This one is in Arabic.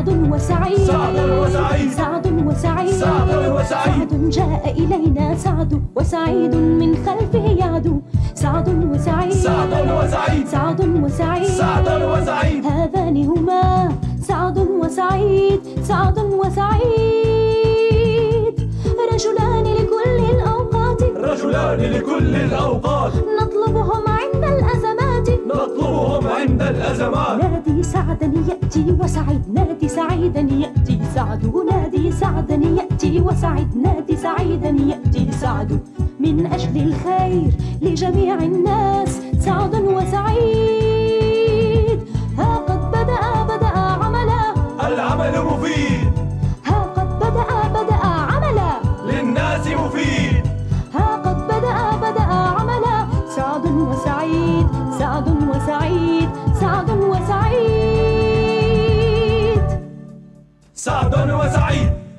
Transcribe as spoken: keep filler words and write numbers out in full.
سعد وسعيد سعد وسعيد سعد وسعيد سعد وسعيد سعد جاء إلينا سعد وسعيد من خلفه يعدو سعد وسعيد سعد وسعيد سعد وسعيد سعد وسعيد هذان هما سعد وسعيد سعد وسعيد رجلان لكل الأوقات رجلان لكل الأوقات نطلبهم عند الأزمات نطلبهم عند الأزمات نادي سعدا يأتي وسعيد نادي سعيدا يأتي سعد نادي سعدا يأتي وسعيد نادي سعيدا يأتي سعد من أجل الخير لجميع الناس سعد وسعيد ها قد بدأ بدأ عملا العمل مفيد ها قد بدأ بدأ عملا للناس مفيد ها قد بدأ بدأ عملا سعد وسعيد سعد وسعيد سعد وسعيد سعد وسعيد